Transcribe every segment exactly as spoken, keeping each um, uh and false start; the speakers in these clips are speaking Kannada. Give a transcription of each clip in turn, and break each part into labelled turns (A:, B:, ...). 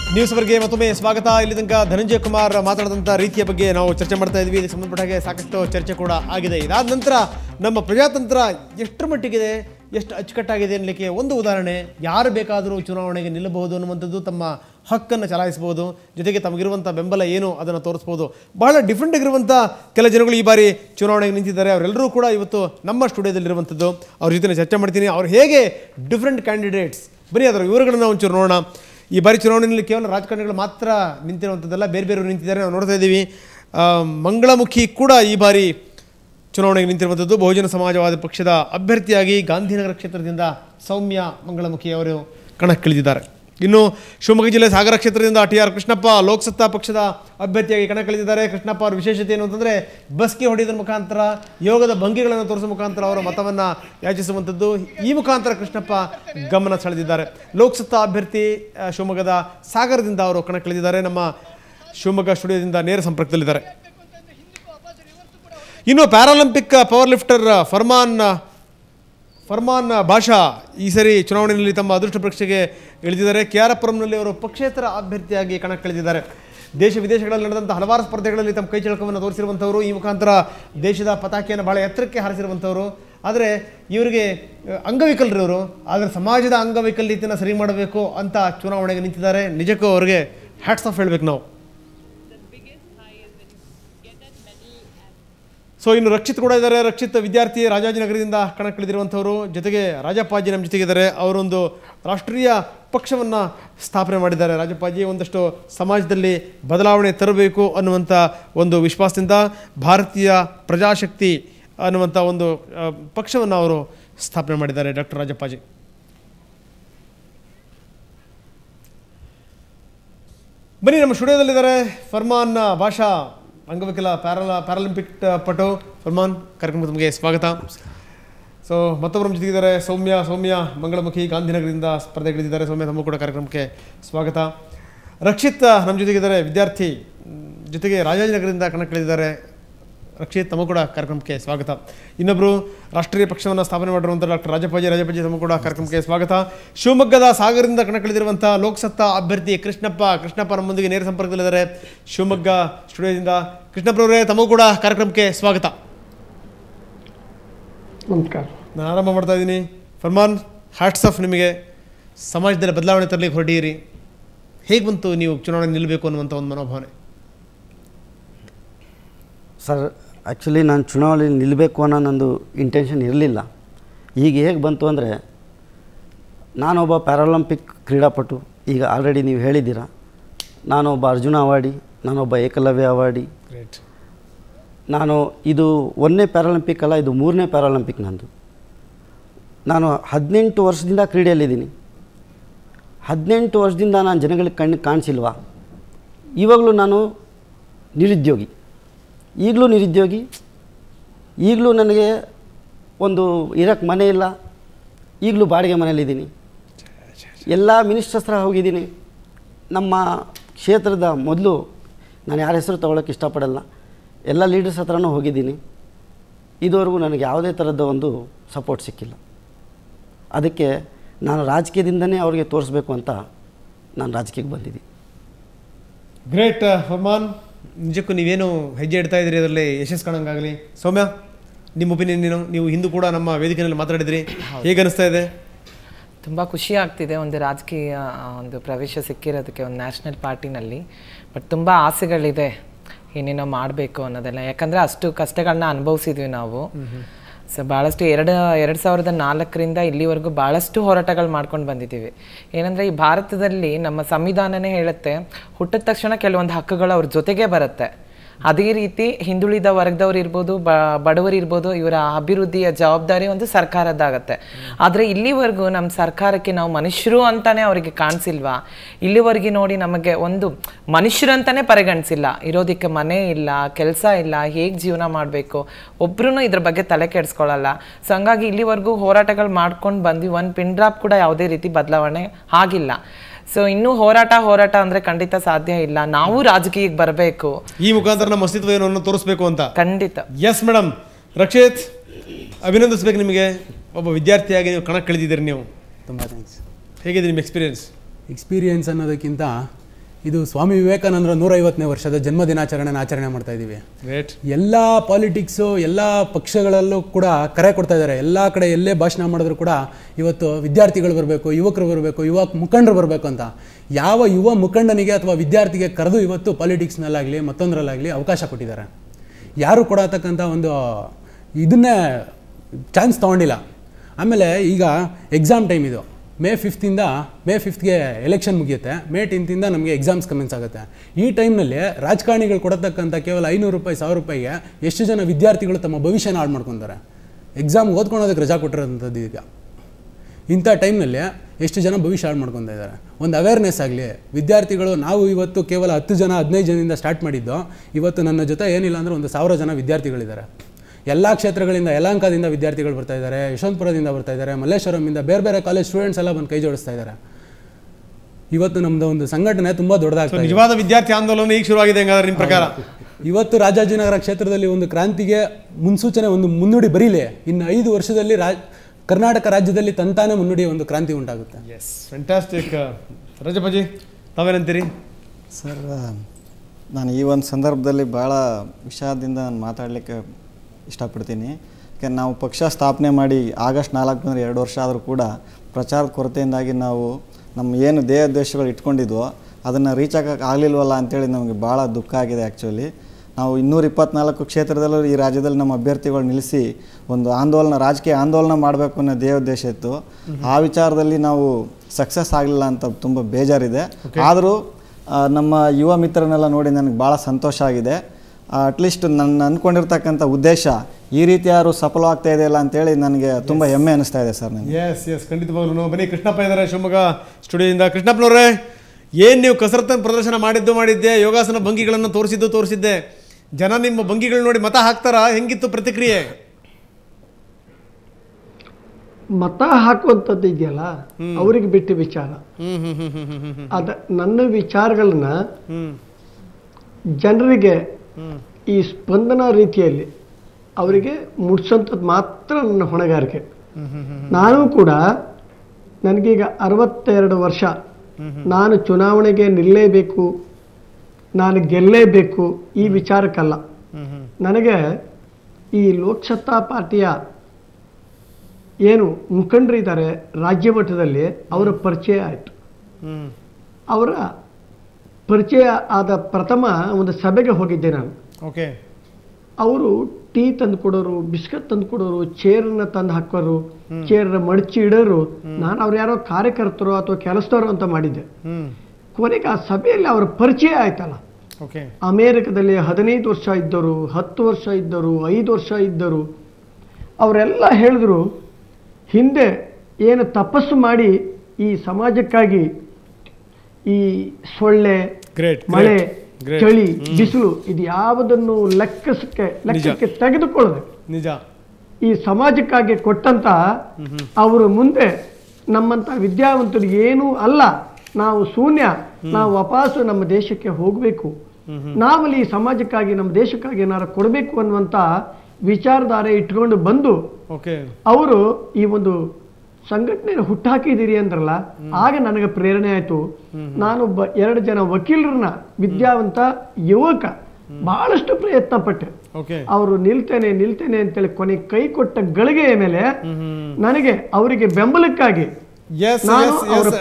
A: ನ್ಯೂಸ್ ಅವರಿಗೆ ಮತ್ತೊಮ್ಮೆ ಸ್ವಾಗತ. ಇಲ್ಲಿ ತನಕ ಧನಂಜಯ ಕುಮಾರ್ ಮಾತಾಡಿದಂಥ ರೀತಿಯ ಬಗ್ಗೆ ನಾವು ಚರ್ಚೆ ಮಾಡ್ತಾ ಇದ್ವಿ. ಇದಕ್ಕೆ ಸಂಬಂಧಪಟ್ಟ ಹಾಗೆ ಸಾಕಷ್ಟು ಚರ್ಚೆ ಕೂಡ ಆಗಿದೆ. ಇದಾದ ನಂತರ ನಮ್ಮ ಪ್ರಜಾತಂತ್ರ ಎಷ್ಟರ ಮಟ್ಟಿಗಿದೆ, ಎಷ್ಟು ಅಚ್ಚುಕಟ್ಟಾಗಿದೆ ಅನ್ನಲಿಕ್ಕೆ ಒಂದು ಉದಾಹರಣೆ, ಯಾರು ಬೇಕಾದರೂ ಚುನಾವಣೆಗೆ ನಿಲ್ಲಬಹುದು ಅನ್ನುವಂಥದ್ದು, ತಮ್ಮ ಹಕ್ಕನ್ನು ಚಲಾಯಿಸಬಹುದು, ಜೊತೆಗೆ ತಮಗಿರುವಂಥ ಬೆಂಬಲ ಏನು ಅದನ್ನು ತೋರಿಸ್ಬೋದು. ಬಹಳ ಡಿಫ್ರೆಂಟ್ ಆಗಿರುವಂಥ ಕೆಲ ಜನಗಳು ಈ ಬಾರಿ ಚುನಾವಣೆಗೆ ನಿಂತಿದ್ದಾರೆ. ಅವರೆಲ್ಲರೂ ಕೂಡ ಇವತ್ತು ನಮ್ಮ ಸ್ಟುಡಿಯೋದಲ್ಲಿರುವಂಥದ್ದು. ಅವ್ರ ಜೊತೆ ಚರ್ಚೆ ಮಾಡ್ತೀನಿ. ಅವ್ರು ಹೇಗೆ ಡಿಫ್ರೆಂಟ್ ಕ್ಯಾಂಡಿಡೇಟ್ಸ್, ಬರೀ ಅದರ ವಿವರಗಳನ್ನ ಒಂಚೂರು ನೋಡೋಣ. ಈ ಬಾರಿ ಚುನಾವಣೆಯಲ್ಲಿ ಕೇವಲ ರಾಜಕಾರಣಿಗಳು ಮಾತ್ರ ನಿಂತಿರುವಂಥದ್ದಲ್ಲ, ಬೇರೆ ಬೇರೆಯವರು ನಿಂತಿದ್ದಾರೆ, ನಾವು ನೋಡ್ತಾ ಇದ್ದೀವಿ. ಮಂಗಳಮುಖಿ ಕೂಡ ಈ ಬಾರಿ ಚುನಾವಣೆಗೆ ನಿಂತಿರುವಂಥದ್ದು. ಬಹುಜನ ಸಮಾಜವಾದ ಪಕ್ಷದ ಅಭ್ಯರ್ಥಿಯಾಗಿ ಗಾಂಧಿನಗರ ಕ್ಷೇತ್ರದಿಂದ ಸೌಮ್ಯ ಮಂಗಳಮುಖಿ ಅವರು ಕಣಕ್ಕಿಳಿದಿದ್ದಾರೆ. ಇನ್ನು ಶಿವಮೊಗ್ಗ ಜಿಲ್ಲೆ ಸಾಗರ ಕ್ಷೇತ್ರದಿಂದ ಟಿ ಆರ್ ಕೃಷ್ಣಪ್ಪ ಲೋಕಸತ್ತಾ ಪಕ್ಷದ ಅಭ್ಯರ್ಥಿಯಾಗಿ ಕಣಕ್ಕಿಳಿದಿದ್ದಾರೆ. ಕೃಷ್ಣಪ್ಪ ಅವರ ವಿಶೇಷತೆ ಏನು ಅಂತಂದರೆ, ಬಸ್ಗೆ ಹೊಡೆಯೋದ್ರ ಮುಖಾಂತರ, ಯೋಗದ ಭಂಗಿಗಳನ್ನು ತೋರಿಸೋ ಮುಖಾಂತರ ಅವರ ಮತವನ್ನು ಯಾಚಿಸುವಂಥದ್ದು. ಈ ಮುಖಾಂತರ ಕೃಷ್ಣಪ್ಪ ಗಮನ ಸೆಳೆದಿದ್ದಾರೆ. ಲೋಕಸತ್ತಾ ಅಭ್ಯರ್ಥಿ ಶಿವಮೊಗ್ಗದ ಸಾಗರದಿಂದ ಅವರು ಕಣಕ್ಕಿಳಿದಿದ್ದಾರೆ. ನಮ್ಮ ಶಿವಮೊಗ್ಗ ಸ್ಟುಡಿಯೋದಿಂದ ನೇರ ಸಂಪರ್ಕದಲ್ಲಿದ್ದಾರೆ. ಇನ್ನು Paralympic power lifter Farman Farman Basha ಈ ಸರಿ ಚುನಾವಣೆಯಲ್ಲಿ ತಮ್ಮ ಅದೃಷ್ಟ ಪರೀಕ್ಷೆಗೆ ಇಳಿದಿದ್ದಾರೆ. ಕೆ ಆರ್ ಪುರಂನಲ್ಲಿ ಅವರು ಪಕ್ಷೇತರ ಅಭ್ಯರ್ಥಿಯಾಗಿ ಕಣಕ್ಕಿಳಿದಿದ್ದಾರೆ. ದೇಶ ವಿದೇಶಗಳಲ್ಲಿ ನಡೆದಂಥ ಹಲವಾರು ಸ್ಪರ್ಧೆಗಳಲ್ಲಿ ತಮ್ಮ ಕೈ ಚಳಕವನ್ನು ತೋರಿಸಿರುವಂಥವರು, ಈ ಮುಖಾಂತರ ದೇಶದ ಪತಾಕೆಯನ್ನು ಬಹಳ ಎತ್ತರಕ್ಕೆ ಹಾರಿಸಿರುವಂಥವರು. ಆದರೆ ಇವರಿಗೆ ಅಂಗವಿಕಲರಿವರು, ಆದರೆ ಸಮಾಜದ ಅಂಗವೈಕಲ್ಯತೆಯನ್ನು ಸರಿ ಮಾಡಬೇಕು ಅಂತ ಚುನಾವಣೆಗೆ ನಿಂತಿದ್ದಾರೆ. ನಿಜಕ್ಕೂ ಅವರಿಗೆ ಹ್ಯಾಟ್ಸ್ ಆಫ್ ಹೇಳಬೇಕು ನಾವು. ಸೊ ಇನ್ನು ರಕ್ಷಿತ್ ಕೂಡ ಇದ್ದಾರೆ. ರಕ್ಷಿತ್ ವಿದ್ಯಾರ್ಥಿ, ರಾಜಾಜಿನಗರದಿಂದ ಕಣಕ್ಕಿಳಿದಿರುವಂಥವರು. ಜೊತೆಗೆ ರಾಜಪ್ಪಾಜಿ ನಮ್ಮ ಜೊತೆಗಿದ್ದಾರೆ. ಅವರೊಂದು ರಾಷ್ಟ್ರೀಯ ಪಕ್ಷವನ್ನು ಸ್ಥಾಪನೆ ಮಾಡಿದ್ದಾರೆ. ರಾಜಪ್ಪಾಜಿ ಒಂದಷ್ಟು ಸಮಾಜದಲ್ಲಿ ಬದಲಾವಣೆ ತರಬೇಕು ಅನ್ನುವಂಥ ಒಂದು ವಿಶ್ವಾಸದಿಂದ ಭಾರತೀಯ ಪ್ರಜಾಶಕ್ತಿ ಅನ್ನುವಂಥ ಒಂದು ಪಕ್ಷವನ್ನು ಅವರು ಸ್ಥಾಪನೆ ಮಾಡಿದ್ದಾರೆ. ಡಾಕ್ಟರ್ ರಾಜಪ್ಪಾಜಿ ಬನ್ನಿ, ನಮ್ಮ ಸ್ಟುಡಿಯೋದಲ್ಲಿದ್ದಾರೆ ಫರ್ಮಾನ್ ಬಾಷಾ, ಅಂಗವಿಕಲ ಪ್ಯಾರಲ ಪ್ಯಾರಾಲಿಂಪಿಕ್ ಪಟು. ಫರ್ಮಾನ್, ಕಾರ್ಯಕ್ರಮಕ್ಕೆ ತಮಗೆ ಸ್ವಾಗತ. ಸೊ ಮತ್ತೊಬ್ಬರ ಜೊತೆಗಿದ್ದಾರೆ ಸೌಮ್ಯ ಸೌಮ್ಯ ಮಂಗಳಮುಖಿ ಗಾಂಧಿನಗರದಿಂದ ಸ್ಪರ್ಧೆಗಿಳಿದಿದ್ದಾರೆ. ಸೌಮ್ಯ, ತಮ್ಮ ಕೂಡ ಕಾರ್ಯಕ್ರಮಕ್ಕೆ ಸ್ವಾಗತ. ರಕ್ಷಿತ್ ನಮ್ಮ ಜೊತೆಗಿದ್ದಾರೆ, ವಿದ್ಯಾರ್ಥಿ, ಜೊತೆಗೆ ರಾಜಾಜಿನಗರದಿಂದ ಕಣಕ್ಕಿಳಿದಿದ್ದಾರೆ. ರಕ್ಷಿತ್, ತಮ್ಮ ಕೂಡ ಕಾರ್ಯಕ್ರಮಕ್ಕೆ ಸ್ವಾಗತ. ಇನ್ನೊಬ್ಬರು ರಾಷ್ಟ್ರೀಯ ಪಕ್ಷವನ್ನು ಸ್ಥಾಪನೆ ಮಾಡಿರುವಂಥ ಡಾಕ್ಟರ್ ರಾಜಪ್ಪಾಜಿ ರಾಜಪ್ಪಾಜಿ ತಮ್ಮ ಕೂಡ ಕಾರ್ಯಕ್ರಮಕ್ಕೆ ಸ್ವಾಗತ. ಶಿವಮೊಗ್ಗದ ಸಾಗರದಿಂದ ಕಣಕ್ಕಿಳಿದಿರುವಂಥ ಲೋಕಸತ್ತಾ ಅಭ್ಯರ್ಥಿ ಕೃಷ್ಣಪ್ಪ ಕೃಷ್ಣಪ್ಪ ನಮ್ಮೊಂದಿಗೆ ನೇರ ಸಂಪರ್ಕದಲ್ಲಿದ್ದಾರೆ ಶಿವಮೊಗ್ಗ ಸ್ಟುಡಿಯೋದಿಂದ. ಕೃಷ್ಣಪ್ಪರವರೇ, ತಮಗೂ ಕೂಡ ಕಾರ್ಯಕ್ರಮಕ್ಕೆ ಸ್ವಾಗತ.
B: ನಮಸ್ಕಾರ.
A: ನಾನು ಆರಂಭ ಮಾಡ್ತಾ ಇದ್ದೀನಿ. ಫರ್ಮಾನ್, ಹ್ಯಾಟ್ಸ್ ಆಫ್ ನಿಮಗೆ. ಸಮಾಜದಲ್ಲಿ ಬದಲಾವಣೆ ತರಲಿಕ್ಕೆ ಹೊರಟಿರಿ. ಹೇಗೆ ಬಂತು ನೀವು ಚುನಾವಣೆ ನಿಲ್ಲಬೇಕು ಅನ್ನುವಂಥ ಒಂದು ಮನೋಭಾವನೆ?
B: ಸರ್, ಆ್ಯಕ್ಚುಲಿ ನಾನು ಚುನಾವಣೆಯಲ್ಲಿ ನಿಲ್ಲಬೇಕು ಅನ್ನೋ ನಂದು ಇಂಟೆನ್ಷನ್ ಇರಲಿಲ್ಲ. ಈಗ ಹೇಗೆ ಬಂತು ಅಂದರೆ, ನಾನೊಬ್ಬ ಪ್ಯಾರಾಲಿಂಪಿಕ್ ಕ್ರೀಡಾಪಟು. ಈಗ ಆಲ್ರೆಡಿ ನೀವು ಹೇಳಿದ್ದೀರಾ, ನಾನೊಬ್ಬ ಅರ್ಜುನ ಅವಾರ್ಡಿ, ನಾನೊಬ್ಬ ಏಕಲವ್ಯ ಅವಾರ್ಡಿ.
A: ಗ್ರೇಟ್.
B: ನಾನು ಇದು ಒಂದನೇ ಪ್ಯಾರಾಲಿಂಪಿಕ್ ಅಲ್ಲ, ಇದು ಮೂರನೇ ಪ್ಯಾರಾಲಿಂಪಿಕ್ ನಂದು. ನಾನು ಹದಿನೆಂಟು ವರ್ಷದಿಂದ ಕ್ರೀಡೆಯಲ್ಲಿದ್ದೀನಿ. ಹದಿನೆಂಟು ವರ್ಷದಿಂದ ನಾನು ಜನಗಳಿಗೆ ಕಣ್ಣು ಕಾಣಿಸಿಲ್ವಾ? ಇವಾಗಲೂ ನಾನು ನಿರುದ್ಯೋಗಿ, ಈಗಲೂ ನಿರುದ್ಯೋಗಿ. ಈಗಲೂ ನನಗೆ ಒಂದು ಇರೋಕ್ಕೆ ಮನೆ ಇಲ್ಲ, ಈಗಲೂ ಬಾಡಿಗೆ ಮನೆಯಲ್ಲಿದ್ದೀನಿ. ಎಲ್ಲ ಮಿನಿಸ್ಟರ್ಸ್ ಹತ್ರ ಹೋಗಿದ್ದೀನಿ. ನಮ್ಮ ಕ್ಷೇತ್ರದ ಮೊದಲು ನಾನು ಯಾರ ಹೆಸರು ತೊಗೊಳಕ್ಕೆ ಇಷ್ಟಪಡಲ್ಲ, ಎಲ್ಲ ಲೀಡರ್ಸ್ ಹತ್ರನೂ ಹೋಗಿದ್ದೀನಿ. ಇದುವರೆಗೂ ನನಗೆ ಯಾವುದೇ ಥರದ ಒಂದು ಸಪೋರ್ಟ್ ಸಿಕ್ಕಿಲ್ಲ. ಅದಕ್ಕೆ ನಾನು ರಾಜಕೀಯದಿಂದನೇ ಅವ್ರಿಗೆ ತೋರಿಸ್ಬೇಕು ಅಂತ ನಾನು ರಾಜಕೀಯಕ್ಕೆ ಬಂದಿದ್ದೀನಿ.
A: ಗ್ರೇಟ್ ಫರ್ಮಾನ್, ನಿಜಕ್ಕೂ ನೀವೇನು ಹೆಜ್ಜೆ ಇಡ್ತಾ ಇದ್ದೀರಿ ಅದರಲ್ಲಿ ಯಶಸ್ಸು ಕಾಣಂಗಾಗಲಿ. ಸೌಮ್ಯ, ನಿಮ್ಮ ಒಪಿನಿಯನ್ ಏನು? ನೀವು ಹಿಂದೂ ಕೂಡ ನಮ್ಮ ವೇದಿಕೆಯಲ್ಲಿ ಮಾತಾಡಿದ್ರಿ, ಹೇಗೆ ಅನಿಸ್ತಾ ಇದೆ?
C: ತುಂಬ ಖುಷಿ ಆಗ್ತಿದೆ ಒಂದು ರಾಜಕೀಯ ಒಂದು ಪ್ರವೇಶ ಸಿಕ್ಕಿರೋದಕ್ಕೆ ಒಂದು ನ್ಯಾಷನಲ್ ಪಾರ್ಟಿನಲ್ಲಿ. ಬಟ್ ತುಂಬ ಆಸೆಗಳಿದೆ ಏನೇನೋ ಮಾಡಬೇಕು ಅನ್ನೋದೆಲ್ಲ. ಯಾಕಂದರೆ ಅಷ್ಟು ಕಷ್ಟಗಳನ್ನ ಅನುಭವಿಸಿದ್ವಿ ನಾವು. ಸೊ ಭಾಳಷ್ಟು ಎರಡು ಎರಡು ಸಾವಿರದ ನಾಲ್ಕರಿಂದ ಇಲ್ಲಿವರೆಗೂ ಭಾಳಷ್ಟು ಹೋರಾಟಗಳು ಮಾಡ್ಕೊಂಡು ಬಂದಿದ್ದೀವಿ. ಏನಂದರೆ ಈ ಭಾರತದಲ್ಲಿ ನಮ್ಮ ಸಂವಿಧಾನನೇ ಹೇಳುತ್ತೆ, ಹುಟ್ಟಿದ ತಕ್ಷಣ ಕೆಲವೊಂದು ಹಕ್ಕುಗಳು ಅವ್ರ ಜೊತೆಗೆ ಬರುತ್ತೆ. ಅದೇ ರೀತಿ ಹಿಂದುಳಿದ ವರ್ಗದವ್ರು ಇರ್ಬೋದು, ಬ ಬಡವರು ಇರ್ಬೋದು, ಇವರ ಅಭಿವೃದ್ಧಿಯ ಜವಾಬ್ದಾರಿ ಒಂದು ಸರ್ಕಾರದ್ದಾಗತ್ತೆ. ಆದರೆ ಇಲ್ಲಿವರೆಗೂ ನಮ್ಮ ಸರ್ಕಾರಕ್ಕೆ ನಾವು ಮನುಷ್ಯರು ಅಂತಾನೆ ಅವರಿಗೆ ಕಾಣಿಸಿಲ್ವಾ? ಇಲ್ಲಿವರೆಗೆ ನೋಡಿ ನಮಗೆ ಒಂದು ಮನುಷ್ಯರು ಅಂತಾನೆ ಪರಿಗಣಿಸಿಲ್ಲ. ಇರೋದಕ್ಕೆ ಮನೆ ಇಲ್ಲ, ಕೆಲಸ ಇಲ್ಲ, ಹೇಗೆ ಜೀವನ ಮಾಡಬೇಕು ಒಬ್ರು ಇದ್ರ ಬಗ್ಗೆ ತಲೆ ಕೆಡಿಸ್ಕೊಳ್ಳಲ್ಲ. ಸೊ ಹಂಗಾಗಿ ಇಲ್ಲಿವರೆಗೂ ಹೋರಾಟಗಳು ಮಾಡ್ಕೊಂಡು ಬಂದ್ವಿ. ಒಂದು ಪಿನ್ ಡ್ರಾಪ್ ಕೂಡ ಯಾವುದೇ ರೀತಿ ಬದಲಾವಣೆ ಆಗಿಲ್ಲ. ಸೊ ಇನ್ನೂ ಹೋರಾಟ ಹೋರಾಟ ಅಂದ್ರೆ ಖಂಡಿತ ಸಾಧ್ಯ ಇಲ್ಲ. ನಾವು ರಾಜಕೀಯಕ್ಕೆ ಬರಬೇಕು,
A: ಈ ಮುಖಾಂತರ ನಮ್ಮ ಅಸ್ತಿತ್ವ ಏನು ತೋರಿಸಬೇಕು ಅಂತ.
C: ಖಂಡಿತ.
A: Yes madam. ರಕ್ಷಿತ್, ಅಭಿನಂದಿಸಬೇಕು ನಿಮಗೆ. ಒಬ್ಬ ವಿದ್ಯಾರ್ಥಿಯಾಗಿ ನೀವು ಕಣಕ್ಕಿಳಿದಿದ್ದೀರಿ. ನೀವು
D: ತುಂಬ ಥ್ಯಾಂಕ್ಸ್.
A: ಹೇಗಿದೆ ನಿಮ್ಮ ಎಕ್ಸ್ಪೀರಿಯನ್ಸ್?
D: ಎಕ್ಸ್ಪೀರಿಯೆನ್ಸ್ ಅನ್ನೋದಕ್ಕಿಂತ ಇದು ಸ್ವಾಮಿ ವಿವೇಕಾನಂದರ ನೂರೈವತ್ತನೇ ವರ್ಷದ ಜನ್ಮ ದಿನಾಚರಣೆನ ಆಚರಣೆ ಮಾಡ್ತಾ ಇದ್ದೀವಿ.
A: ಗ್ರೇಟ್.
D: ಎಲ್ಲ ಪಾಲಿಟಿಕ್ಸು ಎಲ್ಲ ಪಕ್ಷಗಳಲ್ಲೂ ಕೂಡ ಕರೆ ಕೊಡ್ತಾ ಇದ್ದಾರೆ. ಎಲ್ಲ ಕಡೆ ಎಲ್ಲೇ ಭಾಷಣ ಮಾಡಿದ್ರು ಕೂಡ ಇವತ್ತು ವಿದ್ಯಾರ್ಥಿಗಳು ಬರಬೇಕು, ಯುವಕರು ಬರಬೇಕು, ಯುವ ಮುಖಂಡರು ಬರಬೇಕು ಅಂತ. ಯಾವ ಯುವ ಮುಖಂಡನಿಗೆ ಅಥವಾ ವಿದ್ಯಾರ್ಥಿಗೆ ಕರೆದು ಇವತ್ತು ಪಾಲಿಟಿಕ್ಸ್ನಲ್ಲಾಗಲಿ ಮತ್ತೊಂದರಲ್ಲಾಗಲಿ ಅವಕಾಶ ಕೊಟ್ಟಿದ್ದಾರೆ. ಯಾರು ಕೊಡತಕ್ಕಂಥ ಒಂದು ಇದನ್ನೇ ಚಾನ್ಸ್ ತೊಗೊಂಡಿಲ್ಲ. ಆಮೇಲೆ ಈಗ ಎಕ್ಸಾಮ್ ಟೈಮ್ ಇದು. ಮೇ ಫಿಫ್ತಿಂದ ಮೇ ಫಿಫ್ತ್ಗೆ ಎಲೆಕ್ಷನ್ ಮುಗಿಯುತ್ತೆ. ಮೇ ಟೆಂತಿಂದ ನಮಗೆ ಎಕ್ಸಾಮ್ಸ್ ಕಮೆನ್ಸ್ ಆಗುತ್ತೆ. ಈ ಟೈಮ್ನಲ್ಲಿ ರಾಜಕಾರಣಿಗಳು ಕೊಡತಕ್ಕಂಥ ಕೇವಲ ಐನೂರು ರೂಪಾಯಿ ಸಾವಿರ ರೂಪಾಯಿಗೆ ಎಷ್ಟು ಜನ ವಿದ್ಯಾರ್ಥಿಗಳು ತಮ್ಮ ಭವಿಷ್ಯನ ಹಾಳು ಮಾಡ್ಕೊತಾರೆ. ಎಕ್ಸಾಮ್ ಓದ್ಕೊಳೋದಕ್ಕೆ ರಜಾ ಕೊಟ್ಟಿರೋಂಥದ್ದು ಈಗ. ಇಂಥ ಟೈಮ್ನಲ್ಲಿ ಎಷ್ಟು ಜನ ಭವಿಷ್ಯ ಹಾಳು ಮಾಡ್ಕೊತಾ ಇದ್ದಾರೆ. ಒಂದು ಅವೇರ್ನೆಸ್ ಆಗಲಿ ವಿದ್ಯಾರ್ಥಿಗಳು. ನಾವು ಇವತ್ತು ಕೇವಲ ಹತ್ತು ಜನ ಹದಿನೈದು ಜನದಿಂದ ಸ್ಟಾರ್ಟ್ ಮಾಡಿದ್ದು. ಇವತ್ತು ನನ್ನ ಜೊತೆ ಏನಿಲ್ಲ ಅಂದರೆ ಒಂದು ಸಾವಿರ ಜನ ವಿದ್ಯಾರ್ಥಿಗಳಿದ್ದಾರೆ. ಎಲ್ಲ ಕ್ಷೇತ್ರಗಳಿಂದ, ಯಲಹಂಕದಿಂದ ವಿದ್ಯಾರ್ಥಿಗಳು ಬರ್ತಾ ಇದ್ದಾರೆ, ಯಶವಂತಪುರದಿಂದ ಬರ್ತಾ ಇದ್ದಾರೆ, ಮಲ್ಲೇಶ್ವರಮಿಂದ ಬೇರೆ ಬೇರೆ ಕಾಲೇಜ್ ಸ್ಟೂಡೆಂಟ್ಸ್ ಎಲ್ಲ ಬಂದು ಕೈ ಜೋಡಿಸ್ತಾ ಇದ್ದಾರೆ. ಇವತ್ತು ನಮ್ಮದು ಒಂದು ಸಂಘಟನೆ ತುಂಬ ದೊಡ್ಡದಾಗ್ತದೆ.
A: ನಿಜವಾದ ವಿದ್ಯಾರ್ಥಿ ಆಂದೋಲನ ಈಗ ಶುರುವಾಗಿದೆ ಹಂಗಾದ್ರೆ ನಿಮ್ಮ ಪ್ರಕಾರ?
D: ಇವತ್ತು ರಾಜಾಜಿನಗರ ಕ್ಷೇತ್ರದಲ್ಲಿ ಒಂದು ಕ್ರಾಂತಿಗೆ ಮುನ್ಸೂಚನೆ, ಒಂದು ಮುನ್ನುಡಿ ಬರೀಲಿ. ಇನ್ನು ಐದು ವರ್ಷದಲ್ಲಿ ರಾಜ್ ಕರ್ನಾಟಕ ರಾಜ್ಯದಲ್ಲಿ ತಂತಾನೆ ಮುನ್ನುಡಿ ಒಂದು ಕ್ರಾಂತಿ ಉಂಟಾಗುತ್ತೆ.
A: Yes, fantastic. ರಜಪಜಿ ತಾವೇನಂತೀರಿ?
E: ಸರ್, ನಾನು ಈ ಒಂದು ಸಂದರ್ಭದಲ್ಲಿ ಭಾಳ ವಿಷಾದದಿಂದ ನಾನು ಮಾತಾಡಲಿಕ್ಕೆ ಇಷ್ಟಪಡ್ತೀನಿ. ಯಾಕೆಂದ್ರೆ ನಾವು ಪಕ್ಷ ಸ್ಥಾಪನೆ ಮಾಡಿ ಆಗಸ್ಟ್ ನಾಲ್ಕು ಅಂದರೆ ಎರಡು ವರ್ಷ ಆದರೂ ಕೂಡ ಪ್ರಚಾರದ ಕೊರತೆಯಿಂದಾಗಿ ನಾವು ನಮ್ಮ ಏನು ದೇಹ ದೇಶಗಳು ಇಟ್ಕೊಂಡಿದ್ವೋ ಅದನ್ನು ರೀಚ್ ಆಗೋಕ್ಕೆ ಆಗಲಿಲ್ವಲ್ಲ ಅಂತೇಳಿ ನಮಗೆ ಭಾಳ ದುಃಖ ಆಗಿದೆ. ಆ್ಯಕ್ಚುಲಿ ನಾವು ಇನ್ನೂರ ಇಪ್ಪತ್ನಾಲ್ಕು ಕ್ಷೇತ್ರದಲ್ಲೂ ಈ ರಾಜ್ಯದಲ್ಲಿ ನಮ್ಮ ಅಭ್ಯರ್ಥಿಗಳು ನಿಲ್ಲಿಸಿ ಒಂದು ಆಂದೋಲನ, ರಾಜಕೀಯ ಆಂದೋಲನ ಮಾಡಬೇಕು ಅನ್ನೋ ದೇಹ ಉದ್ದೇಶ ಇತ್ತು. ಆ ವಿಚಾರದಲ್ಲಿ ನಾವು ಸಕ್ಸಸ್ ಆಗಲಿಲ್ಲ ಅಂತ ತುಂಬ ಬೇಜಾರಿದೆ. ಆದರೂ ನಮ್ಮ ಯುವ ಮಿತ್ರನೆಲ್ಲ ನೋಡಿ ನನಗೆ ಭಾಳ ಸಂತೋಷ ಆಗಿದೆ. ಅಟ್ಲೀಸ್ಟ್ ನನ್ನ ಅಂದ್ಕೊಂಡಿರ್ತಕ್ಕಂಥ ಉದ್ದೇಶ ಈ ರೀತಿ ಯಾರು ಸಫಲವಾಗ್ತಾ ಇದೆಯಲ್ಲ ಅಂತೇಳಿ ನನಗೆ ತುಂಬ ಹೆಮ್ಮೆ ಅನಿಸ್ತಾ ಇದೆ ಸರ್. ನನಗೆ
A: ಎಸ್ ಎಸ್ ಖಂಡಿತವಾಗ್ಲೂ. ಬನ್ನಿ, ಕೃಷ್ಣಪ್ಪ ಇದ್ದಾರೆ ಶಿವಮೊಗ್ಗ ಸ್ಟುಡಿಯೋದಿಂದ. ಕೃಷ್ಣಪ್ಪನವರೇ, ಏನು ನೀವು ಕಸರತ್ತನ್ನು ಪ್ರದರ್ಶನ ಮಾಡಿದ್ದು ಮಾಡಿದ್ದೆ, ಯೋಗಾಸನ ಭಂಗಿಗಳನ್ನು ತೋರಿಸಿದ್ದು ತೋರಿಸಿದ್ದೆ, ಜನ ನಿಮ್ಮ ಭಂಗಿಗಳು ನೋಡಿ ಮತ ಹಾಕ್ತಾರಾ? ಹೆಂಗಿತ್ತು ಪ್ರತಿಕ್ರಿಯೆ?
F: ಮತ ಹಾಕುವಂಥದ್ದು ಇದೆಯಲ್ಲ ಅವ್ರಿಗೆ ಬಿಟ್ಟ ವಿಚಾರ. ಅದ ನನ್ನ ವಿಚಾರಗಳನ್ನ ಜನರಿಗೆ ಈ ಸ್ಪಂದನ ರೀತಿಯಲ್ಲಿ ಅವರಿಗೆ ಮುಟ್ಸೋಂಥದ್ದು ಮಾತ್ರ ನನ್ನ ಹೊಣೆಗಾರಿಕೆ. ನಾನು ಕೂಡ ನನಗೀಗ ಅರವತ್ತೆರಡು ವರ್ಷ. ನಾನು ಚುನಾವಣೆಗೆ ನಿಲ್ಲೇಬೇಕು, ನಾನು ಗೆಲ್ಲೇಬೇಕು ಈ ವಿಚಾರಕ್ಕಲ್ಲ. ನನಗೆ ಈ ಲೋಕಸತ್ತಾ ಪಾರ್ಟಿಯ ಏನು ಮುಖಂಡರಿದ್ದಾರೆ ರಾಜ್ಯ ಮಟ್ಟದಲ್ಲಿ ಅವರ ಪರಿಚಯ ಆಯಿತು. ಅವರ ಪರಿಚಯ ಆದ ಪ್ರಥಮ ಒಂದು ಸಭೆಗೆ ಹೋಗಿದ್ದೆ ನಾನು.
A: ಓಕೆ.
F: ಅವರು ಟೀ ತಂದು ಕೊಡೋರು, ಬಿಸ್ಕತ್ ತಂದು ಕೊಡೋರು, ಚೇರನ್ನ ತಂದು ಹಾಕೋರು, ಚೇರ್ ಮಡಚಿ ಇಡೋರು. ನಾನು ಅವ್ರು ಯಾರೋ ಕಾರ್ಯಕರ್ತರು ಅಥವಾ ಕೆಲಸದವರು ಅಂತ ಮಾಡಿದ್ದೆ. ಕೊನೆಗೆ ಆ ಸಭೆಯಲ್ಲಿ ಅವರ ಪರಿಚಯ ಆಯ್ತಲ್ಲ. ಅಮೇರಿಕದಲ್ಲಿ ಹದಿನೈದು ವರ್ಷ ಇದ್ದರು, ಹತ್ತು ವರ್ಷ ಇದ್ದರು, ಐದು ವರ್ಷ ಇದ್ದರು. ಅವರೆಲ್ಲ ಹೇಳಿದ್ರು, ಹಿಂದೆ ಏನು ತಪಸ್ಸು ಮಾಡಿ ಈ ಸಮಾಜಕ್ಕಾಗಿ ಈ ಸೊಳ್ಳೆ, ಮಳೆ, ಚಳಿ, ಬಿಸಿಲು ಇದು ಯಾವುದನ್ನು ಲೆಕ್ಕಕ್ಕೆ ಲೆಕ್ಕಕ್ಕೆ ತೆಗೆದುಕೊಳ್ಳದೆ
A: ನಿಜ
F: ಈ ಸಮಾಜಕ್ಕಾಗಿ ಕೊಟ್ಟಂತ ಅವರು ಮುಂದೆ ನಮ್ಮಂತ ವಿದ್ಯಾವಂತರಿಗೆ ಏನೂ ಅಲ್ಲ, ನಾವು ಶೂನ್ಯ, ನಾವು ವಾಪಸ್ಸು ನಮ್ಮ ದೇಶಕ್ಕೆ ಹೋಗಬೇಕು, ನಾವಲ್ಲಿ ಈ ಸಮಾಜಕ್ಕಾಗಿ ನಮ್ಮ ದೇಶಕ್ಕಾಗಿ ಏನಾರು ಕೊಡಬೇಕು ಅನ್ನುವಂತ ವಿಚಾರಧಾರೆ ಇಟ್ಕೊಂಡು ಬಂದು ಅವರು ಈ ಒಂದು ಸಂಘಟನೆ ಹುಟ್ಟಾಕಿದ್ದೀರಿ ಅಂದ್ರಲ್ಲ, ಆಗ ನನಗೆ ಪ್ರೇರಣೆ ಆಯ್ತು. ನಾನು ಎರಡು ಜನ ವಕೀಲರನ್ನ, ವಿದ್ಯಾವಂತ ಯುವಕ, ಬಹಳಷ್ಟು ಪ್ರಯತ್ನ ಪಟ್ಟೆ. ಅವರು ನಿಲ್ತೇನೆ ನಿಲ್ತೇನೆ ಅಂತೇಳಿ ಕೊನೆ ಕೈ ಕೊಟ್ಟ ಗಳಿಗೆಯ ಮೇಲೆ ನನಗೆ ಅವರಿಗೆ ಬೆಂಬಲಕ್ಕಾಗಿ
A: ನಾನು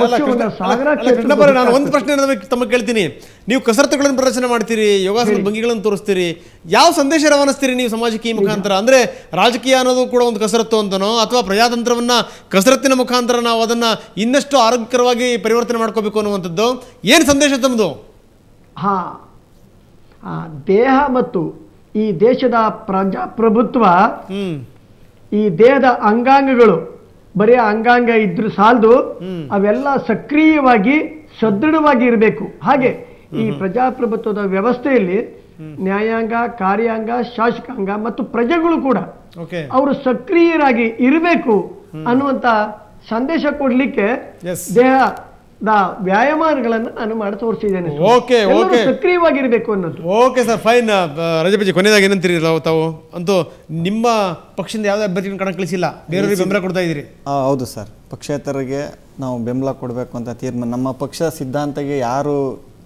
A: ಒಂದು ಪ್ರಶ್ನೆ ತಮಗೆ ಕೇಳ್ತೀನಿ. ನೀವು ಕಸರತ್ತುಗಳನ್ನು ಪ್ರದರ್ಶನ ಮಾಡ್ತೀರಿ, ಯೋಗಾಸನ ಭಂಗಿಗಳನ್ನು ತೋರಿಸ್ತೀರಿ, ಯಾವ ಸಂದೇಶ ರವಾನಿಸ್ತೀರಿ ನೀವು ಸಮಾಜಕ್ಕೆ ಈ ಮುಖಾಂತರ? ಅಂದ್ರೆ ರಾಜಕೀಯ ಅನ್ನೋದು ಕೂಡ ಒಂದು ಕಸರತ್ತು ಅಂತನೋ, ಅಥವಾ ಪ್ರಜಾತಂತ್ರವನ್ನ ಕಸರತ್ತಿನ ಮುಖಾಂತರ ನಾವು ಅದನ್ನ ಇನ್ನಷ್ಟು ಆರೋಗ್ಯಕರವಾಗಿ ಪರಿವರ್ತನೆ ಮಾಡ್ಕೋಬೇಕು ಅನ್ನುವಂಥದ್ದು ಏನು ಸಂದೇಶ ತಮ್ಮದು?
F: ಹಾ, ದೇಹ ಮತ್ತು ಈ ದೇಶದ ಪ್ರಜಾಪ್ರಭುತ್ವ, ಈ ದೇಹದ ಅಂಗಾಂಗಗಳು ಬರೀ ಅಂಗಾಂಗ ಇದ್ರು ಸಾಲದು, ಅವೆಲ್ಲ ಸಕ್ರಿಯವಾಗಿ ಸದೃಢವಾಗಿ ಇರಬೇಕು. ಹಾಗೆ ಈ ಪ್ರಜಾಪ್ರಭುತ್ವದ ವ್ಯವಸ್ಥೆಯಲ್ಲಿ ನ್ಯಾಯಾಂಗ, ಕಾರ್ಯಾಂಗ, ಶಾಸಕಾಂಗ ಮತ್ತು ಪ್ರಜೆಗಳು ಕೂಡ ಅವರು ಸಕ್ರಿಯರಾಗಿ ಇರಬೇಕು ಅನ್ನುವಂತ ಸಂದೇಶ ಕೊಡ್ಲಿಕ್ಕೆ ದೇಹದ ವ್ಯಾಯಾಮಗಳನ್ನು ನಾನು ಮಾಡಿ ತೋರಿಸಿದ್ದೇನೆ. ಸಕ್ರಿಯವಾಗಿರ್ಬೇಕು ಅನ್ನೋದು.
A: Okay sir, fine. ರಜಪಜಿ, ಕೊನೆಯದಾಗಿ ಏನಂತೀರಿ ತಾವು? ಅಂತೂ ನಿಮ್ಮ ಪಕ್ಷದಿಂದ ಯಾವುದೇ ಅಭ್ಯರ್ಥಿಗಳನ್ನು ಕಣ ಕಳಿಸಿಲ್ಲ, ಬೇರೆಯವರಿಗೆ ಬೆಂಬಲ ಕೊಡ್ತಾ ಇದ್ದೀರಿ?
E: ಹೌದು ಸರ್, ಪಕ್ಷೇತರಿಗೆ ನಾವು ಬೆಂಬಲ ಕೊಡಬೇಕು ಅಂತ ತೀರ್ಮಾನ. ನಮ್ಮ ಪಕ್ಷ ಸಿದ್ಧಾಂತಕ್ಕೆ ಯಾರು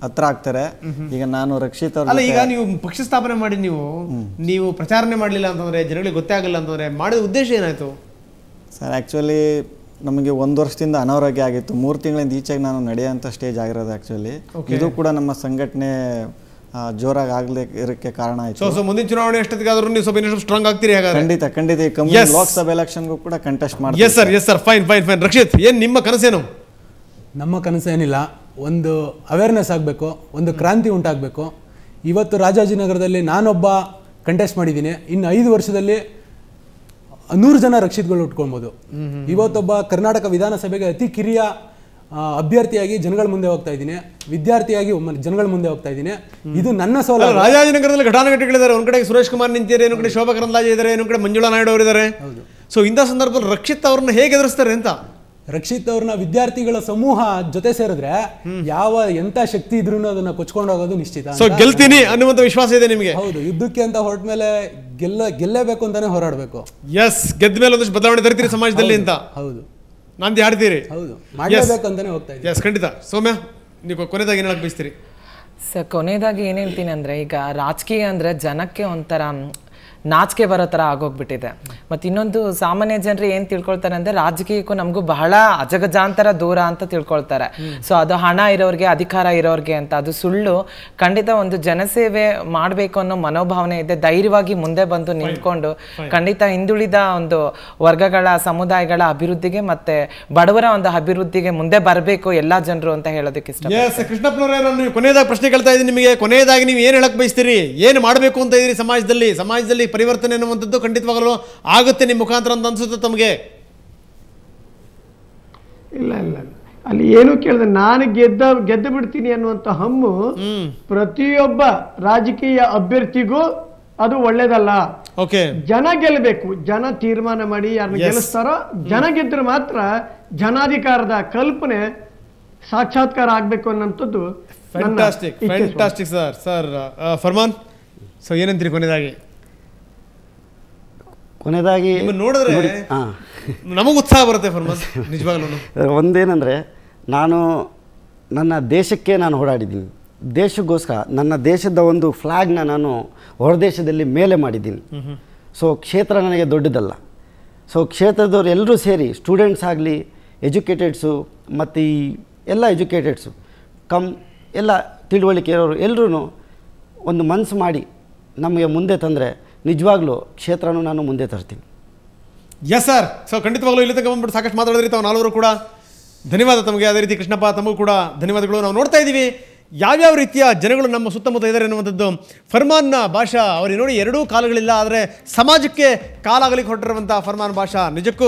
E: ಹತ್ರ ಆಗ್ತಾರೆ. ಈಗ ನಾನು ರಕ್ಷಿತ್ ಅವ್ರ
A: ಅಲ್ಲ, ಈಗ ನೀವು ಪಕ್ಷ ಸ್ಥಾಪನೆ ಮಾಡಿ ನೀವು ನೀವು ಪ್ರಚಾರನೆ ಮಾಡಲಿಲ್ಲ ಅಂತಂದ್ರೆ, ಜನಗಳಿಗೆ ಗೊತ್ತೇ ಆಗಲಿಲ್ಲ ಅಂತಂದ್ರೆ, ಮಾಡಿದ ಉದ್ದೇಶ ಏನಾಯ್ತು
E: ಸರ್? ಆ್ಯಕ್ಚುಲಿ ನಮಗೆ ಒಂದು ವರ್ಷದಿಂದ ಅನಾರೋಗ್ಯ ಆಗಿತ್ತು. ಮೂರು ತಿಂಗಳಿಂದ ಈಚೆಗೆ ನಾನು ನಡೆಯೋಂಥ ಸ್ಟೇಜ್ ಆಗಿರೋದು. ಆ್ಯಕ್ಚುಲಿ ಇದು ಕೂಡ ನಮ್ಮ ಸಂಘಟನೆ ಜೋರಾಗಿ ಆಗ್ಲಿಕ್ಕೆ ಇರಕ್ಕೆ ಕಾರಣ ಆಯ್ತು.
A: ಸೊ ಸೊ ಮುಂದಿನ ಚುನಾವಣೆ ಎಷ್ಟೊತ್ತಿಗಾದ್ರೂ ನೀವು ಸ್ವಲ್ಪ ಇನ್ನಷ್ಟು ಸ್ಟ್ರಾಂಗ್ ಆಗ್ತೀರಿ ಹಾಗಾದ್ರೆ?
E: ಖಂಡಿತ ಖಂಡಿತ. ಲೋಕಸಭಾ ಎಲೆಕ್ಷನ್ಗೂ ಕೂಡ ಕಂಟೆಸ್ಟ್ ಮಾಡಿ.
A: Yes sir, yes sir, fine fine fine. Rakshit, ಏನು ನಿಮ್ಮ ಕನಸೇನು?
D: ನಮ್ಮ ಕನಸೇನಿಲ್ಲ, ಒಂದು ಅವೇರ್ನೆಸ್ ಆಗಬೇಕು, ಒಂದು ಕ್ರಾಂತಿ ಉಂಟಾಗಬೇಕು. ಇವತ್ತು ರಾಜಾಜಿನಗರದಲ್ಲಿ ನಾನೊಬ್ಬ ಕಂಟೆಸ್ಟ್ ಮಾಡಿದ್ದೀನಿ, ಇನ್ನು ಐದು ವರ್ಷದಲ್ಲಿ ನೂರು ಜನ ರಕ್ಷಿತ್ಗಳು ಉಟ್ಕೊಳ್ಬೋದು. ಇವತ್ತೊಬ್ಬ ಕರ್ನಾಟಕ ವಿಧಾನಸಭೆಗೆ ಅತಿ ಕಿರಿಯ ಅಭ್ಯರ್ಥಿಯಾಗಿ ಜನಗಳ ಮುಂದೆ ಹೋಗ್ತಾ ಇದ್ದೀನಿ, ವಿದ್ಯಾರ್ಥಿಯಾಗಿ ಜನಗಳ ಮುಂದೆ ಹೋಗ್ತಾ ಇದ್ದೀನಿ. ಇದು ನನ್ನ ಸೋಲ.
A: ರಾಜಾಜಿನಗರದಲ್ಲಿ ಘಟಾನುಘಟಿಗಳಿದ್ದಾರೆ. ಒಂದ್ ಕಡೆ ಸುರೇಶ್ ಕುಮಾರ್ ನಿಂತಿದ್ದಾರೆ, ಇನ್ನೊಂದು ಕಡೆ ಶೋಭಾ ಕರಂದ್ಲಾಜೆ ಇದ್ದಾರೆ, ಇನ್ನೊಂದು ಕಡೆ ಮಂಜುಳಾ ನಾಯ್ಡು ಅವರಿದ್ದಾರೆ. ಸೊ ಇಂಥ ಸಂದರ್ಭದಲ್ಲಿ ರಕ್ಷಿತ್ ಅವ್ರನ್ನ ಹೇಗೆ ಎದುರಿಸ್ತಾರೆ ಅಂತ?
D: ರಕ್ಷಿತ್ ಅವ್ರನ್ನ ವಿದ್ಯಾರ್ಥಿಗಳ ಸಮೂಹ ಜೊತೆ ಸೇರಿದ್ರೆ ಯಾವ ಎಂತ ಶಕ್ತಿ ಇದ್ರೂ ಅದನ್ನ ಕೊಚ್ಕೊಂಡು ಹೋಗೋದು ನಿಶ್ಚಿತ.
A: ಸೊ ಗೆಲ್ತೀನಿ ಅನ್ನುವಂತ ವಿಶ್ವಾಸ ಇದೆ ನಿಮಗೆ?
D: ಹೌದು, ಯುದ್ಧಕ್ಕೆ ಅಂತ ಹೊರಟ ಮೇಲೆ ಗೆಲ್ಲ ಗೆಲ್ಲೇಬೇಕು ಅಂತಾನೆ ಹೋರಾಡಬೇಕು.
A: ಎಸ್, ಗೆದ್ದ ಮೇಲೆ ಒಂದಷ್ಟು ಬದಲಾವಣೆ ತರ್ತೀರಿ ಸಮಾಜದಲ್ಲಿ ಅಂತ.
D: ಹೌದು,
A: ನಾಂದಿ ಹಾಡ್ತೀರಿ.
D: ಹೌದು, ಮಾಡಲೇಬೇಕು ಅಂತಾನೆ ಹೋಗ್ತಾ ಇದ್ದೀವಿ.
A: ಎಸ್, ಖಂಡಿತ. ಸೌಮ್ಯ, ನೀವು ಕೊನೆದಾಗಿ ಏನು ಹೇಳಕ್ ಬಯಸ್ತೀರಿ?
C: ಸರ್, ಕೊನೆಯದಾಗಿ ಏನು ಹೇಳ್ತೀನಿ ಅಂದರೆ, ಈಗ ರಾಜಕೀಯ ಅಂದರೆ ಜನಕ್ಕೆ ಒಂಥರ ನಾಚಿಕೆ ಬರೋ ಥರ ಆಗೋಗ್ಬಿಟ್ಟಿದೆ. ಮತ್ತು ಇನ್ನೊಂದು, ಸಾಮಾನ್ಯ ಜನರು ಏನು ತಿಳ್ಕೊಳ್ತಾರೆ ಅಂದರೆ, ರಾಜಕೀಯಕ್ಕೂ ನಮಗೂ ಬಹಳ ಅಜಗಜಾಂತರ ದೂರ ಅಂತ ತಿಳ್ಕೊಳ್ತಾರೆ. ಸೊ ಅದು ಹಣ ಇರೋರಿಗೆ, ಅಧಿಕಾರ ಇರೋರಿಗೆ ಅಂತ. ಅದು ಸುಳ್ಳು. ಖಂಡಿತ ಒಂದು ಜನಸೇವೆ ಮಾಡಬೇಕು ಅನ್ನೋ ಮನೋಭಾವನೆ ಇದೆ. ಧೈರ್ಯವಾಗಿ ಮುಂದೆ ಬಂದು ನಿಂತ್ಕೊಂಡು ಖಂಡಿತ ಹಿಂದುಳಿದ ಒಂದು ವರ್ಗಗಳ, ಸಮುದಾಯಗಳ ಅಭಿವೃದ್ಧಿಗೆ ಮತ್ತೆ ಬಡವರ ಒಂದು ಅಭಿವೃದ್ಧಿಗೆ ಮುಂದೆ ಬರಬೇಕು ಎಲ್ಲ ಜನರು ಅಂತ ಹೇಳೋದಕ್ಕೆ ಇಷ್ಟ.
A: ಎಸ್, ಕೃಷ್ಣಪ್ಪನವರೇ, ನಾನು ಕೊನೆಯದಾಗಿ ಪ್ರಶ್ನೆ ಕೇಳ್ತಾ ಇದ್ದೀನಿ ನಿಮಗೆ. ಕೊನೆಯದಾಗಿ ನೀವು ಏನು ಹೇಳಕ್ ಬಯಸ್ತೀರಿ? ಏನು ಮಾಡಬೇಕು ಅಂತ ಇದ್ದೀರಿ ಸಮಾಜದಲ್ಲಿ? ಸಮಾಜದಲ್ಲಿ ಪರಿವರ್ತನೆ ಅನ್ನುವಂಥದ್ದು ಖಂಡಿತವಾಗಲು ಆಗುತ್ತೆ ನಿಮ್ಮ ಮುಖಾಂತರ ಅಂತ ಅನ್ಸುತ್ತೆ ತಮಗೆ?
F: ಇಲ್ಲ ಇಲ್ಲ, ಅಲ್ಲಿ ಏನು ಕೇಳಿದ್ರೆ ನಾನು ಗೆದ್ದ ಗೆದ್ದು ಬಿಡ್ತೀನಿ ಅನ್ನುವಂಥ ಹಮ್ಮು ಪ್ರತಿಯೊಬ್ಬ ರಾಜಕೀಯ ಅಭ್ಯರ್ಥಿಗೂ ಅದು ಒಳ್ಳೇದಲ್ಲ.
A: ಓಕೆ,
F: ಜನ ಗೆಲ್ಲಬೇಕು. ಜನ ತೀರ್ಮಾನ ಮಾಡಿ ಯಾರನ್ನ ಗೆಲ್ಲಿಸ್ತಾರೋ, ಜನ ಗೆದ್ರೆ ಮಾತ್ರ ಜನಾಧಿಕಾರದ ಕಲ್ಪನೆ ಸಾಕ್ಷಾತ್ಕಾರ ಆಗ್ಬೇಕು ಅನ್ನೋಂಥದ್ದು.
A: Fantastic fantastic sir. Sir Farman, so ಏನಂತೀರಿ ಕೊನೆಯದಾಗಿ?
B: ಕೊನೆಯದಾಗಿ
A: ನೋಡಿದ್ರೆ ನಮಗೆ ಉತ್ಸಾಹ ಬರುತ್ತೆ ಫರ್ಮಾನ್, ನಿಜವಾಗ್ಲೂ.
B: ಒಂದೇನೆಂದರೆ, ನಾನು ನನ್ನ ದೇಶಕ್ಕೆ ನಾನು ಓಡಾಡಿದ್ದೀನಿ. ದೇಶಕ್ಕೋಸ್ಕರ ನನ್ನ ದೇಶದ ಒಂದು ಫ್ಲ್ಯಾಗ್ನ ನಾನು ಹೊರದೇಶದಲ್ಲಿ ಮೇಲೆ ಮಾಡಿದ್ದೀನಿ. ಸೊ ಕ್ಷೇತ್ರ ನನಗೆ ದೊಡ್ಡದಲ್ಲ. ಸೊ ಕ್ಷೇತ್ರದವ್ರು ಎಲ್ಲರೂ ಸೇರಿ, ಸ್ಟೂಡೆಂಟ್ಸ್ ಆಗಲಿ, ಎಜುಕೇಟೆಡ್ಸು ಮತ್ತು ಈ ಎಲ್ಲ ಎಜುಕೇಟೆಡ್ಸು ಕಮ್ ಎಲ್ಲ ತಿಳುವಳಿಕೆ ಇರೋರು ಎಲ್ಲರೂ ಒಂದು ಮನಸ್ಸು ಮಾಡಿ ನಮಗೆ ಮುಂದೆ ತಂದರೆ ನಿಜವಾಗ್ಲೂ ಕ್ಷೇತ್ರನೂ ನಾನು ಮುಂದೆ ತರ್ತೀನಿ.
A: Yes sir. ಸೊ ಖಂಡಿತವಾಗ್ಲೂ ಇಲ್ಲಿ ತನಕ ಬಂದ್ಬಿಟ್ಟು ಸಾಕಷ್ಟು ಮಾತಾಡಿದ್ರಿ ತಾವು ನಾಲ್ವರು ಕೂಡ. ಧನ್ಯವಾದ ತಮಗೆ. ಅದೇ ರೀತಿ ಕೃಷ್ಣಪ್ಪ, ತಮಗೂ ಕೂಡ ಧನ್ಯವಾದಗಳು. ನಾವು ನೋಡ್ತಾ ಇದ್ದೀವಿ ಯಾವ್ಯಾವ ರೀತಿಯ ಜನಗಳು ನಮ್ಮ ಸುತ್ತಮುತ್ತ ಇದ್ದಾರೆ ಅನ್ನುವಂಥದ್ದು. ಫರ್ಮಾನ್ನ ಭಾಷಾ ಅವ್ರಿಗೆ ನೋಡಿ ಎರಡೂ ಕಾಲುಗಳಿಲ್ಲ, ಆದರೆ ಸಮಾಜಕ್ಕೆ ಕಾಲಾಗಲಿಕ್ಕೆ ಹೊರಟಿರುವಂಥ ಫರ್ಮಾನ್ ಭಾಷಾ ನಿಜಕ್ಕೂ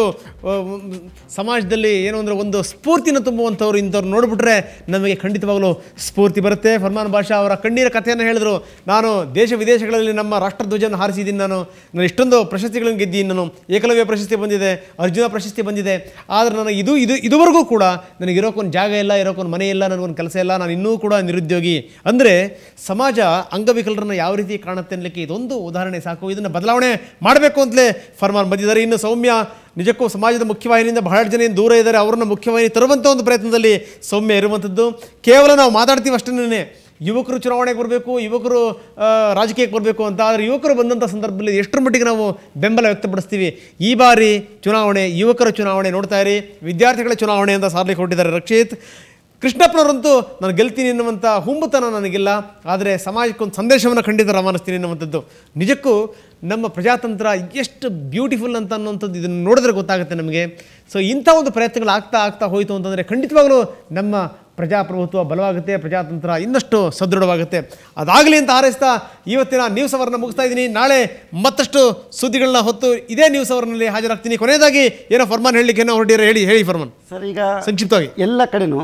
A: ಸಮಾಜದಲ್ಲಿ ಏನು ಅಂದರೆ ಒಂದು ಸ್ಫೂರ್ತಿನ ತುಂಬುವಂಥವ್ರು. ಇಂಥವ್ರು ನೋಡಿಬಿಟ್ರೆ ನಮಗೆ ಖಂಡಿತವಾಗಲೂ ಸ್ಫೂರ್ತಿ ಬರುತ್ತೆ. ಫರ್ಮಾನ್ ಭಾಷಾ ಅವರ ಕಣ್ಣೀರ ಕಥೆಯನ್ನು ಹೇಳಿದ್ರು. ನಾನು ದೇಶ ವಿದೇಶಗಳಲ್ಲಿ ನಮ್ಮ ರಾಷ್ಟ್ರಧ್ವಜವನ್ನು ಹಾರಿಸಿದ್ದೀನಿ, ನಾನು ನಾನು ಇಷ್ಟೊಂದು ಪ್ರಶಸ್ತಿಗಳನ್ನು ಗೆದ್ದೀನಿ, ನಾನು ಏಕಲವ್ಯ ಪ್ರಶಸ್ತಿ ಬಂದಿದೆ, ಅರ್ಜುನ ಪ್ರಶಸ್ತಿ ಬಂದಿದೆ, ಆದರೆ ನನಗೆ ಇದು ಇದು ಇದುವರೆಗೂ ಕೂಡ ನನಗೆ ಇರೋಕ್ಕೊಂದು ಜಾಗ ಇಲ್ಲ, ಇರೋಕ್ಕೊಂದು ಮನೆ ಇಲ್ಲ, ನನಗೊಂದು ಕೆಲಸ ಇಲ್ಲ, ನಾನು ಇನ್ನೂ ಕೂಡ ನಿರುದ್ಯೋಗಿ. ಅಂದರೆ ಸಮಾಜ ಅಂಗವಿಕಲರನ್ನು ಯಾವ ರೀತಿ ಕಾಣುತ್ತೆ ಅನ್ನಲಿಕ್ಕೆ ಇದೊಂದು ಉದಾಹರಣೆ ಸಾಕು. ಇದನ್ನು ಬದಲಾವಣೆ ಮಾಡಬೇಕು ಅಂತಲೇ ಫರ್ಮಾನ್ ಬಂದಿದ್ದಾರೆ. ಇನ್ನು ಸೌಮ್ಯ ನಿಜಕ್ಕೂ ಸಮಾಜದ ಮುಖ್ಯವಾಹಿನಿಯಿಂದ ಬಹಳಷ್ಟು ಜನ ಏನು ದೂರ ಇದ್ದಾರೆ, ಅವರನ್ನು ಮುಖ್ಯವಾಹಿನಿ ತರುವಂಥ ಒಂದು ಪ್ರಯತ್ನದಲ್ಲಿ ಸೌಮ್ಯ ಇರುವಂಥದ್ದು. ಕೇವಲ ನಾವು ಮಾತಾಡ್ತೀವಿ ಅಷ್ಟೇ, ಯುವಕರು ಚುನಾವಣೆಗೆ ಬರಬೇಕು, ಯುವಕರು ರಾಜಕೀಯಕ್ಕೆ ಬರಬೇಕು ಅಂತ. ಆದರೆ ಯುವಕರು ಬಂದಂಥ ಸಂದರ್ಭದಲ್ಲಿ ಎಷ್ಟರ ಮಟ್ಟಿಗೆ ನಾವು ಬೆಂಬಲ ವ್ಯಕ್ತಪಡಿಸ್ತೀವಿ. ಈ ಬಾರಿ ಚುನಾವಣೆ ಯುವಕರ ಚುನಾವಣೆ, ನೋಡ್ತಾ ಇರಿ, ವಿದ್ಯಾರ್ಥಿಗಳ ಚುನಾವಣೆ ಅಂತ ಸಾರ್ಲಿಕ್ಕೆ ಹೊರಟಿದ್ದಾರೆ ರಕ್ಷಿತ್. ಕೃಷ್ಣಪ್ಪನವರಂತೂ ನಾನು ಗೆಲ್ತೀನಿ ಎನ್ನುವಂಥ ಹುಂಬುತನ ನನಗಿಲ್ಲ, ಆದರೆ ಸಮಾಜಕ್ಕೊಂದು ಸಂದೇಶವನ್ನು ಖಂಡಿತ ರವಾನಿಸ್ತೀನಿ ಎನ್ನುವಂಥದ್ದು. ನಿಜಕ್ಕೂ ನಮ್ಮ ಪ್ರಜಾತಂತ್ರ ಎಷ್ಟು ಬ್ಯೂಟಿಫುಲ್ ಅಂತ ಅನ್ನುವಂಥದ್ದು ಇದನ್ನು ನೋಡಿದ್ರೆ ಗೊತ್ತಾಗುತ್ತೆ ನಮಗೆ. ಸೊ ಇಂಥ ಒಂದು ಪ್ರಯತ್ನಗಳು ಆಗ್ತಾ ಆಗ್ತಾ ಹೋಯಿತು ಅಂತಂದರೆ ಖಂಡಿತವಾಗಲೂ ನಮ್ಮ ಪ್ರಜಾಪ್ರಭುತ್ವ ಬಲವಾಗುತ್ತೆ, ಪ್ರಜಾತಂತ್ರ ಇನ್ನಷ್ಟು ಸದೃಢವಾಗುತ್ತೆ. ಅದಾಗಲಿ ಅಂತ ಹಾರೈಸ್ತಾ ಇವತ್ತಿನ ನ್ಯೂಸ್ ಅವರ್ನ ಮುಗಿಸ್ತಾ ಇದ್ದೀನಿ. ನಾಳೆ ಮತ್ತಷ್ಟು ಸುದ್ದಿಗಳನ್ನ ಹೊತ್ತು ಇದೇ ನ್ಯೂಸ್ ಅವರ್ನಲ್ಲಿ ಹಾಜರಾಗ್ತೀನಿ. ಕೊನೆಯದಾಗಿ ಏನೋ ಫರ್ಮಾನ್ ಹೇಳಲಿಕ್ಕೆ ಏನೋ ಹೊರಟಿರೋ ಹೇಳಿ ಹೇಳಿ ಫರ್ಮಾನ್
B: ಸರ್. ಈಗ
A: ಸಂಕ್ಷಿಪ್ತವಾಗಿ
B: ಎಲ್ಲ ಕಡೆನೂ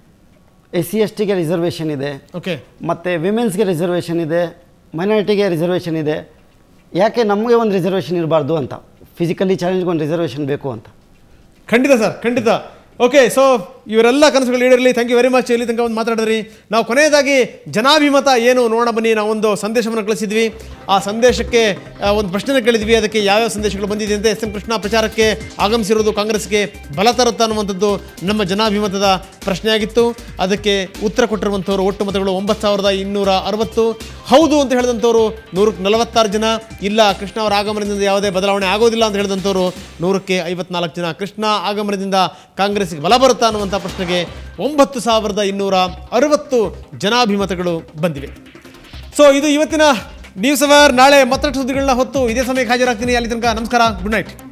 B: ಎಸ್ ಸಿ ಎಸ್ ಟಿಗೆ ರಿಸರ್ವೇಷನ್ ಇದೆ,
A: ಓಕೆ,
B: ಮತ್ತು ವಿಮೆನ್ಸ್ಗೆ ರಿಸರ್ವೇಷನ್ ಇದೆ, ಮೈನಾರಿಟಿಗೆ ರಿಸರ್ವೇಷನ್ ಇದೆ. ಯಾಕೆ ನಮಗೆ ಒಂದು ರಿಸರ್ವೇಷನ್ ಇರಬಾರ್ದು ಅಂತ, ಫಿಸಿಕಲಿ ಚಾಲೆಂಜ್ಗೆ ಒಂದು ರಿಸರ್ವೇಷನ್ ಬೇಕು ಅಂತ.
A: ಖಂಡಿತ ಸರ್, ಖಂಡಿತ. ಓಕೆ, ಸೊ ಇವರೆಲ್ಲ ಕನಸುಗಳು ಈಡೇರಲಿ. Thank you very much. ಇಲ್ಲಿ ತನಕ ಒಂದು ಮಾತಾಡಿದ್ರಿ. ನಾವು ಕೊನೆಯದಾಗಿ ಜನಾಭಿಮತ ಏನು ನೋಡೋಣ ಬನ್ನಿ. ನಾವೊಂದು ಸಂದೇಶವನ್ನು ಕಳಿಸಿದ್ವಿ. ಆ ಸಂದೇಶಕ್ಕೆ ಒಂದು ಪ್ರಶ್ನೆ ಕೇಳಿದ್ವಿ. ಅದಕ್ಕೆ ಯಾವ್ಯಾವ ಸಂದೇಶಗಳು ಬಂದಿದೆ ಅಂತ. ಎಸ್ ಎಂ ಕೃಷ್ಣ ಪ್ರಚಾರಕ್ಕೆ ಆಗಮಿಸಿರೋದು ಕಾಂಗ್ರೆಸ್ಗೆ ಬಲ ತರುತ್ತಾ ಅನ್ನುವಂಥದ್ದು ನಮ್ಮ ಜನಾಭಿಮತದ ಪ್ರಶ್ನೆಯಾಗಿತ್ತು. ಅದಕ್ಕೆ ಉತ್ತರ ಕೊಟ್ಟಿರುವಂಥವ್ರು ಒಟ್ಟು ಮತಗಳು ಒಂಬತ್ತು ಸಾವಿರದ ಇನ್ನೂರ ಅರವತ್ತು. ಹೌದು ಅಂತ ಹೇಳಿದಂಥವ್ರು ನೂರಕ್ಕೆ ನಲವತ್ತಾರು ಜನ. ಇಲ್ಲ ಕೃಷ್ಣ ಅವರ ಆಗಮನದಿಂದ ಯಾವುದೇ ಬದಲಾವಣೆ ಆಗೋದಿಲ್ಲ ಅಂತ ಹೇಳಿದಂಥವ್ರು ನೂರಕ್ಕೆ ಐವತ್ನಾಲ್ಕು ಜನ. ಕೃಷ್ಣ ಆಗಮನದಿಂದ ಕಾಂಗ್ರೆಸ್ಗೆ ಬಲ ಬರುತ್ತಾ ಅನ್ನುವಂಥ ಪ್ರಶ್ನೆಗೆ ಒಂಬತ್ತು ಸಾವಿರದ ಇನ್ನೂರ ಅರವತ್ತು ಜನಾಭಿಮತಗಳು ಬಂದಿವೆ. ಸೊ ಇದು ಇವತ್ತಿನ ನ್ಯೂಸ್ ಅವರ್. ನಾಳೆ ಮತ್ತಷ್ಟು ಸುದ್ದಿಗಳನ್ನ ಹೊತ್ತು ಇದೇ ಸಮಯಕ್ಕೆ ಹಾಜರಾಗ್ತೀನಿ. ಅಲ್ಲಿ ತನಕ ನಮಸ್ಕಾರ, ಗುಡ್ ನೈಟ್.